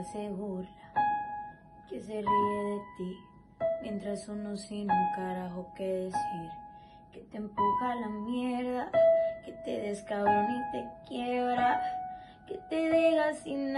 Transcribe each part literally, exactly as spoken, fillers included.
hace burla, que se ríe de ti, mientras uno sin un carajo que decir, que te empuja a la mierda, que te descabrona y te quiebra, que te deja sin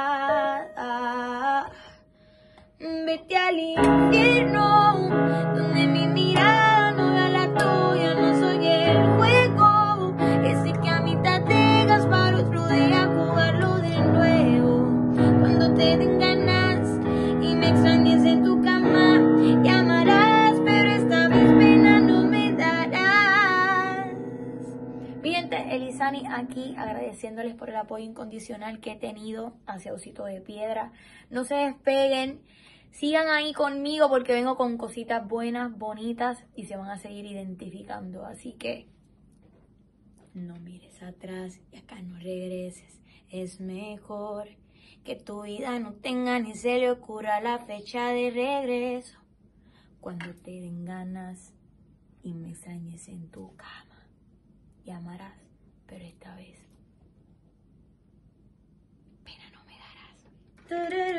nada. Vete al infierno, donde mi mirada no vea la tuya, no soy el juego, ese que a mitad dejas para otro día jugarlo de nuevo. Cuando te den ganas y me extrañes en tu cama, llamarás, pero esta vez pena no me darás. Mi gente, Elizani aquí agradeciéndoles por el apoyo incondicional que he tenido hacia Osito de Piedra. No se despeguen. Sigan ahí conmigo porque vengo con cositas buenas, bonitas y se van a seguir identificando. Así que no mires atrás y acá no regreses. Es mejor que tu vida no tenga ni se le ocurra la fecha de regreso. Cuando te den ganas y me extrañes en tu cama, llamarás, pero esta vez pena no me darás.